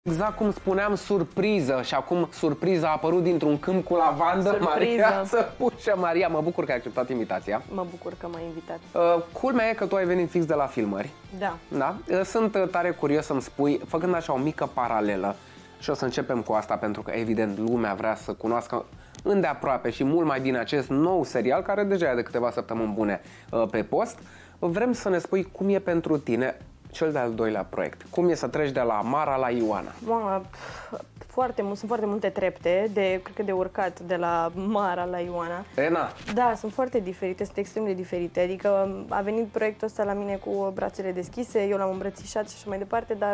Exact cum spuneam, surpriză. Și acum surpriza a apărut dintr-un câmp cu lavandă. Maria să pușă. Maria, mă bucur că ai acceptat invitația. Mă bucur că m-ai invitat. Culmea e că tu ai venit fix de la filmări. Da. Da? Sunt tare curios să-mi spui, făcând așa o mică paralelă, și o să începem cu asta pentru că evident lumea vrea să cunoască îndeaproape și mult mai bine acest nou serial care deja e de câteva săptămâni bune pe post. Vrem să ne spui cum e pentru tine cel de-al doilea proiect. Cum e să treci de la Mara la Ioana? Sunt foarte multe trepte, cred că de urcat de la Mara la Ioana. Ena. Da, sunt foarte diferite, sunt extrem de diferite. Adică a venit proiectul ăsta la mine cu brațele deschise, eu l-am îmbrățișat și așa mai departe, dar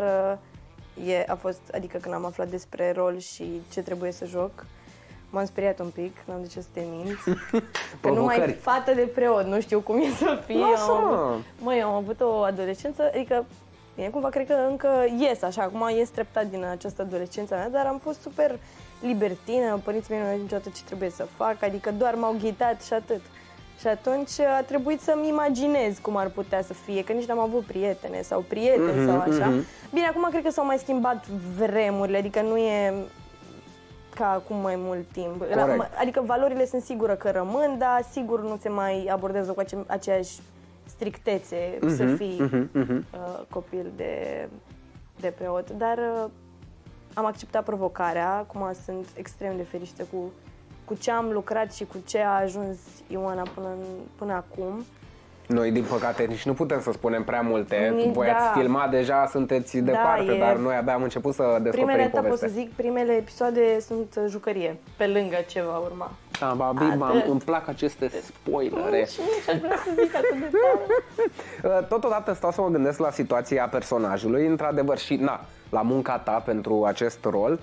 adică când am aflat despre rol și ce trebuie să joc, m-am speriat un pic, n-am de ce să te minți. Că numai fată de preot, nu știu cum e să fie. Am avut o adolescență, adică bine, cumva cred că încă ies așa, acum ies treptat din această adolescență mea, dar am fost super libertină, părinții mei nu au niciodată ce trebuie să fac, adică doar m-au ghidat și atât. Și atunci a trebuit să-mi imaginez cum ar putea să fie, că nici n-am avut prietene sau prieteni sau așa. Bine, acum cred că s-au mai schimbat vremurile, adică nu e ca acum mai mult timp. Adică valorile sunt sigură că rămân, dar sigur nu se mai abordează cu aceeași strictețe să fii copil de preot. Dar am acceptat provocarea, acum sunt extrem de fericită cu ce am lucrat și cu ce a ajuns Ioana până acum. Noi, din păcate, nici nu putem să spunem prea multe. Voi ați filmat deja, sunteți departe, dar noi abia am început să descoperim povestea. Pot să zic, primele episoade sunt jucărie, pe lângă ce va urma. Îmi plac aceste spoilere. Și nici aș vrea să zic atât de tare. Totodată stau să mă gândesc la situația personajului, într-adevăr, și la munca ta pentru acest rol.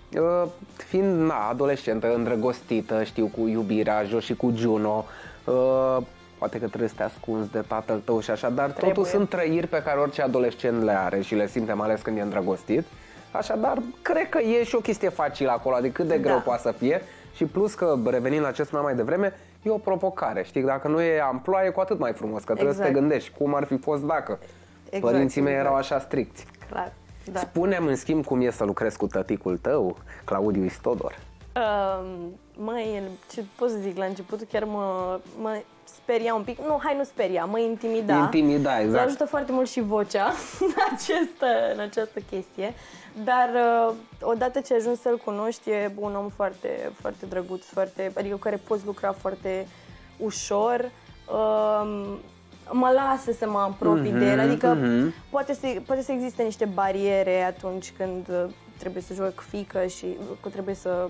Fiind adolescentă, îndrăgostită, știu, cu iubirea, jos și cu Juno, poate că trebuie să te ascunzi de tatăl tău și așa, dar totul sunt trăiri pe care orice adolescent le are și le simte, mai ales când e îndrăgostit. Așadar, cred că e și o chestie facilă acolo, adică cât de greu poate să fie. Și plus că, revenind la ce spuneam mai devreme, e o provocare, știi? Dacă nu e amploaie, cu atât mai frumos, că trebuie să te gândești cum ar fi fost dacă părinții mei erau așa stricți. Clar. Da. Spune-mi, în schimb, cum e să lucrezi cu tăticul tău, Claudiu Istodor. Ce pot să zic, la început chiar mă speria un pic. Nu speria, mă intimida. Intimida, exact. Îl ajută foarte mult și vocea în această chestie. Dar odată ce ajungi să-l cunoști, e un om foarte, foarte drăguț, adică cu care poți lucra foarte ușor. Mă lasă să mă apropii de el, adică poate să existe niște bariere atunci când trebuie să joc fiică și trebuie să...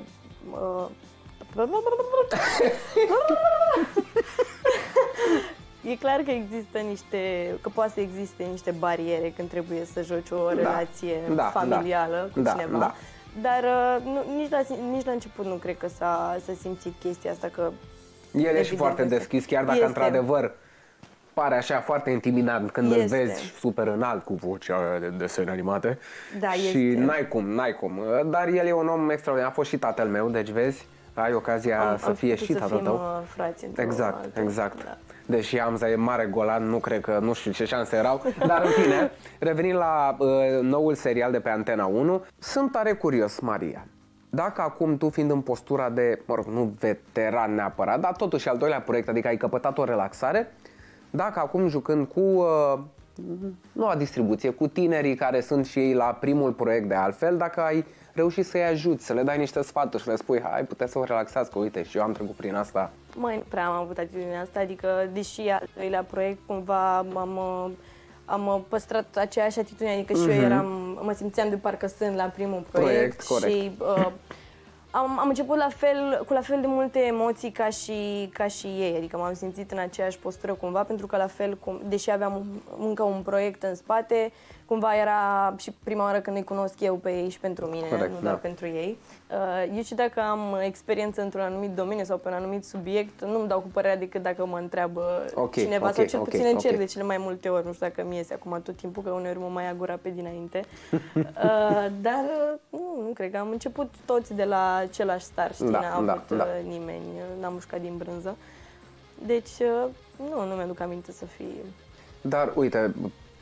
E clar că poate să existe niște bariere când trebuie să joci o relație familială cu cineva. Dar nici la început nu cred că s-a simțit chestia asta, că... El e și foarte deschis, chiar dacă într-adevăr pare așa foarte intimidant când îl vezi super înalt cu vocea de desene animate. Da, și n-ai cum. Dar el e un om extraordinar, a fost și tatăl meu, deci vezi, ai ocazia să fie și tatăl tău. Frați exact. Da. Deși Amza e mare golan, nu știu ce șanse erau, dar în fine, revenind la noul serial de pe Antena 1, sunt tare curios, Maria. Dacă acum tu, fiind în postura de, nu veteran neapărat, dar totuși al doilea proiect, adică ai căpătat o relaxare, dacă acum jucând cu noua distribuție, cu tinerii care sunt și ei la primul proiect de altfel, dacă ai reușit să-i ajuți, să le dai niște sfaturi și le spui, hai, puteți să vă relaxați, că uite, și eu am trecut prin asta. Nu prea am avut atitudinea asta, adică, deși al doilea proiect, cumva am păstrat aceeași atitudine, adică și eu mă simțeam de parcă sunt la primul proiect și am început cu la fel de multe emoții ca și ei, adică m-am simțit în aceeași postură cumva, pentru că la fel, deși aveam încă un proiect în spate, cumva era și prima oară când îi cunosc eu pe ei și pentru mine, nu doar pentru ei. Eu și dacă am experiență într-un anumit domeniu sau pe un anumit subiect, nu-mi dau cu părerea decât dacă mă întreabă cineva, sau cel puțin încerc de cele mai multe ori, nu știu dacă mi iese acum tot timpul, că uneori mă mai agura pe dinainte. Dar nu cred că am început toți de la același start, știi, n-a avut nimeni, n-am mușcat din brânză. Deci, nu mi-aduc aminte să fie... Dar, uite,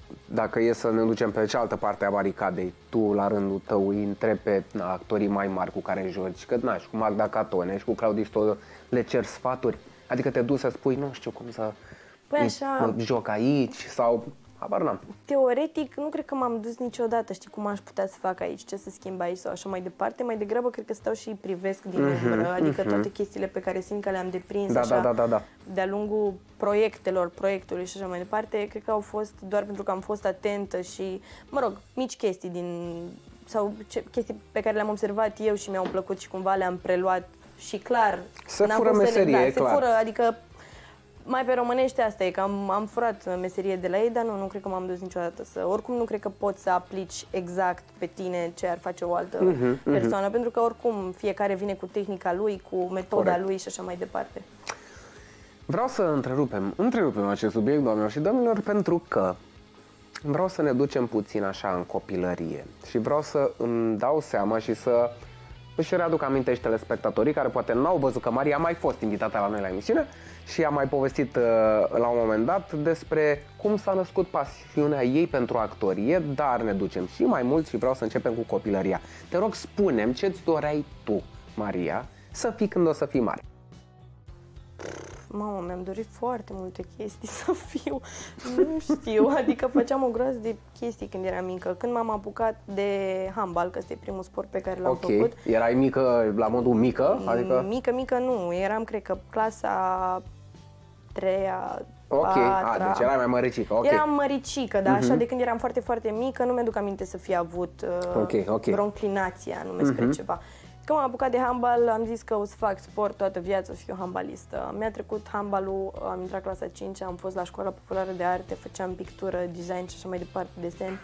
dacă e să ne ducem pe cealaltă parte a baricadei, tu la rândul tău îi întrebi pe actorii mai mari cu care joci, că și cu Magda Catone și cu Claudiu Stoiu le cer sfaturi? Adică te duci să spui, nu știu cum să mă joc aici sau... Habar n-am. Teoretic, nu cred că m-am dus niciodată, știi cum aș putea să fac aici, ce să schimb aici sau așa mai departe. Mai degrabă cred că stau și privesc din umbră, adică toate chestiile pe care simt că le-am deprins de-a lungul proiectului și așa mai departe. Cred că au fost doar pentru că am fost atentă și, mă rog, mici chestii chestii pe care le-am observat eu și mi-au plăcut și cumva le-am preluat și clar. Se fură meserie, clar. Se fură, adică mai pe românește asta e, că am furat meserie de la ei, dar nu cred că m-am dus niciodată oricum nu cred că poți să aplici exact pe tine ce ar face o altă persoană, pentru că oricum fiecare vine cu tehnica lui, cu metoda lui și așa mai departe. Vreau să întrerupem acest subiect, doamnelor și domnilor, pentru că vreau să ne ducem puțin așa în copilărie și vreau să îmi dau seama și să își readuc aminte și telespectatorii care poate n-au văzut că Maria a mai fost invitată la noi la emisiune și a mai povestit la un moment dat despre cum s-a născut pasiunea ei pentru actorie, dar ne ducem și mai mult și vreau să începem cu copilăria. Te rog, spune-mi ce-ți doreai tu, Maria, să fii când o să fii mare. Mamă, mi-am dorit foarte multe chestii să fiu, nu știu, adică făceam o groază de chestii când eram mică. Când m-am apucat de handbal, că este primul sport pe care l-am făcut. Erai mică, la modul mică? Adică... Mică nu, eram, cred că, clasa 3-a, deci erai mai măricică, Eram măricică, dar așa de când eram foarte, foarte mică, nu mi-aduc aminte să fi avut vreo înclinație anume spre ceva. Când m-am apucat de handbal, am zis că o să fac sport toată viața, o să fiu handbalistă. Mi-a trecut handbalul, am intrat clasa 5, am fost la școala populară de arte, făceam pictură, design și așa mai departe, desen.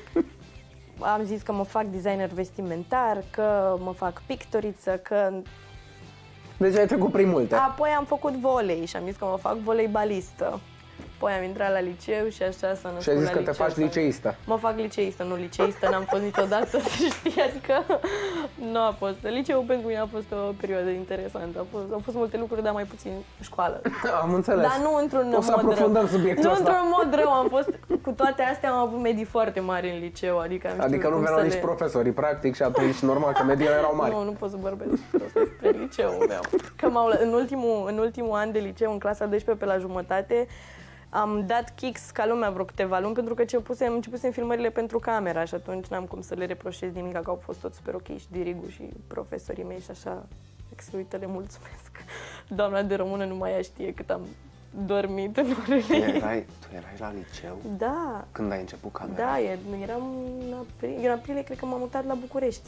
Am zis că mă fac designer vestimentar, că mă fac pictoriță, că... Deci ai trecut prin multe. Apoi am făcut volei și am zis că mă fac voleibalistă. Apoi am intrat la liceu și așa s-a născut la liceu. Și ai zis că te faci liceistă. Mă fac liceistă, nu liceistă, n-am fost niciodată, să știi, adică nu a fost. Liceul pentru mine a fost o perioadă interesantă, au fost multe lucruri, dar mai puțin școală. Am înțeles. Dar nu într-un mod rău. Subiectul ăsta. Nu într-un mod rău, am fost, cu toate astea am avut medii foarte mari în liceu, adică nu veneau nici profesorii, practic, și atunci normal că mediile erau mari. Nu pot să vorbesc despre liceul meu. Că în ultimul an de liceu, în clasa 12 pe la jumătate, am dat kicks ca lumea vreo câteva luni pentru că începusem filmările pentru camera și atunci n-am cum să le reproșez nimic, că au fost tot super ok și dirigul și profesorii mei și așa. Uite, le mulțumesc. Doamna de română numai ea știe cât am dormit în orele ei. Tu erai la liceu? Da. Când ai început camera? Da, eram în aprilie, cred că m-am mutat la București.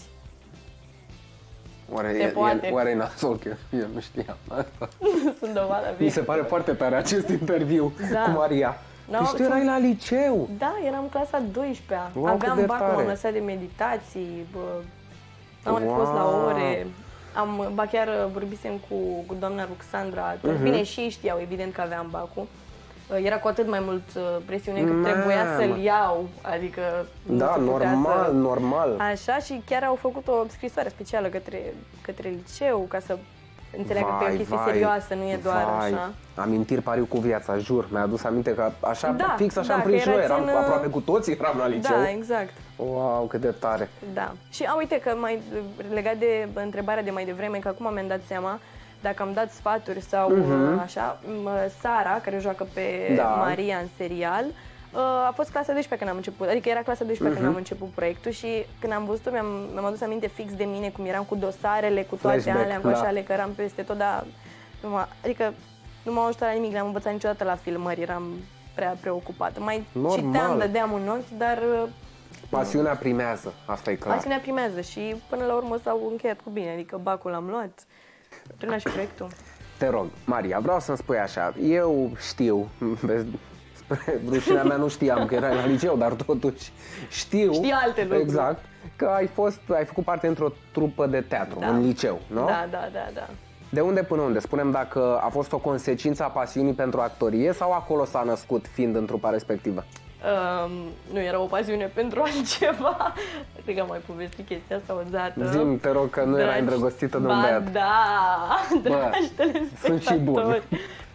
Oare e nasol, că eu nu știam asta. Sunt dovada. Mi se pare foarte tare acest interviu cu Maria. Deci tu erai la liceu? Da, eram clasa 12-a. Aveam bacul, m-am lăsat de meditații, am fost la ore. Ba chiar vorbisem cu doamna Ruxandra, bine și ei știau evident că aveam bacul. Era cu atât mai mult presiune că trebuia să-l iau, adică da, normal. Așa, și chiar au făcut o scrisoare specială către liceu ca să înțeleagă că e o chestie serioasă, nu e doar așa. Amintiri pariu cu viața, jur. Mi-a adus aminte că așa, fix așa am prins noi, eram aproape cu toții, eram la liceu. Da, exact. Wow, cât de tare. Da. Și uite că mai legat de întrebarea de mai devreme, că acum mi-am dat seama, dacă am dat sfaturi sau așa, Sara, care joacă pe Maria în serial, a fost clasa 12 când am început, adică era clasa 12 când am început proiectul și când am văzut-o mi-am adus aminte fix de mine, cum eram cu dosarele, cu toate alea, cu așa, că eram peste tot, dar adică nu m-am ajutat la nimic, n-am învățat niciodată la filmări, eram prea preocupată. Mai citeam, dădeam un ochi, dar... Pasiunea primează, asta e clar. Pasiunea primează și până la urmă s-au încheiat cu bine, adică bacul l-am luat. Terminat și proiectul. Te rog, Maria, vreau să-mi spui așa, eu știu, spre rușinea mea nu știam că erai la liceu, dar totuși știu alte lucruri. Exact, că ai făcut parte într-o trupă de teatru în liceu, nu? Da. De unde până unde? Spune-mi dacă a fost o consecință a pasiunii pentru actorie sau acolo s-a născut fiind în trupa respectivă? Nu era o pasiune pentru altceva. Cred că am mai povestit chestia asta odată. Zi-mi, te rog, că nu erai îndrăgostită de un băiat. Da, dragi telespectatori. Sunt și buni.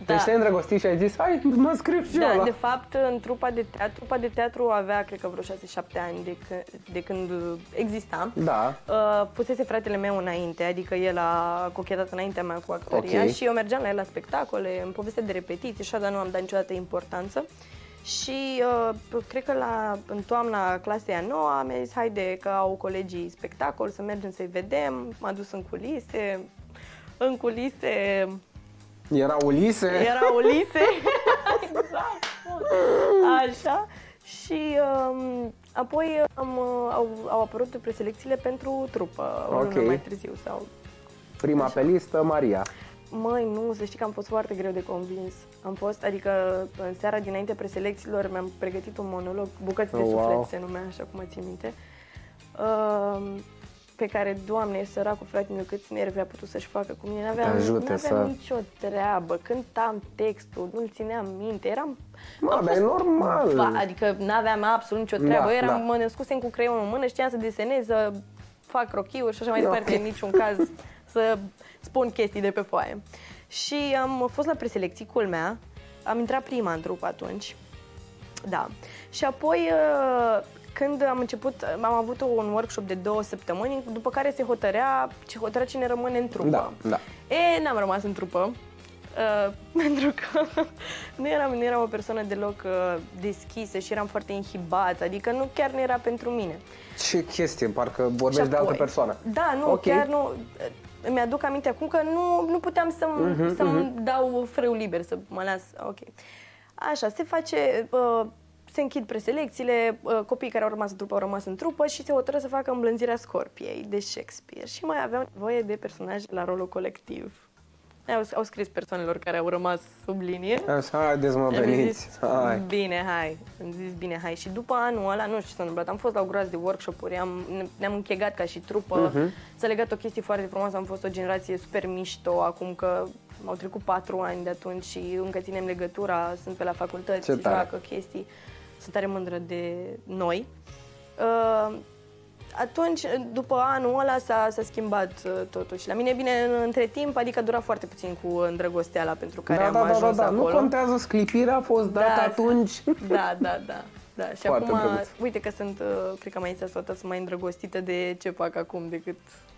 Deci te-ai îndrăgostit și ai zis, hai, mă scriu și eu Da, la... de fapt, în trupa de teatru avea, cred că vreo 6-7 ani de când exista. Da. Pusese fratele meu înainte, adică el a cochetat înaintea mea cu actoria și eu mergeam la el la spectacole, în poveste de repetiții, așa, dar nu am dat niciodată importanță. Și cred că în toamna clasei a 9-a mi-a zis, haide că au colegii spectacol, să mergem să-i vedem. M-a dus în culise. În culise... Era Ulise? Era Ulise. Exact. Așa. Și apoi au apărut preselecțiile pentru trupă, o lună mai târziu. Sau... Prima așa. Pe listă, Maria. Măi, nu, să știi că am fost foarte greu de convins. Adică în seara dinainte preselecțiilor mi-am pregătit un monolog, Bucăți de suflet se numea, așa cum mă țin minte, pe care, Doamne, săracul fratele meu, câți nervi a putut să-și facă cu mine. N-aveam nicio treabă, cântam textul, nu-l țineam minte, dar e normal. Adică n-aveam absolut nicio treabă, mă născusem cu creionul în mână, știam să desenez, să fac crochiuri și așa mai departe, în niciun caz să spun chestii de pe foaie. Și am fost la preselecții, culmea, am intrat prima în trupă atunci, da. Și apoi, când am început, am avut un workshop de 2 săptămâni, după care se hotărea cine rămâne în trupă. Da. N-am rămas în trupă, pentru că nu eram o persoană deloc deschisă și eram foarte inhibată, adică chiar nu era pentru mine. Ce chestie, parcă vorbești de altă persoană. Da, nu, chiar nu. Mi-aduc aminte acum că nu puteam să-mi dau frâu liber, să mă las. Ok. Așa, se închid preselecțiile, copiii care au rămas în trupă au rămas în trupă și se hotără să facă Îmblânzirea Scorpiei de Shakespeare și mai aveau nevoie de personaje la rolul colectiv. Au scris persoanelor care au rămas sub linie. Așa, haideți mă, veniți. Bine, hai. Am zis, bine, hai. Și după anul ăla, nu știu ce s-a întâmplat, am fost la o groază de workshop-uri, ne-am închegat ca și trupă, s-a legat o chestie foarte frumoasă, am fost o generație super mișto, acum că au trecut 4 ani de atunci și încă ținem legătura, sunt pe la facultăți, joacă chestii, sunt tare mândră de noi. Atunci, după anul ăla s-a schimbat totul și la mine, bine, între timp, adică a durat foarte puțin cu îndrăgosteala pentru care am ajuns acolo. Nu contează, sclipirea a fost dată atunci. Da. Și foarte acum, uite că sunt, cred că mai insistat, sunt mai îndrăgostită de ce fac acum decât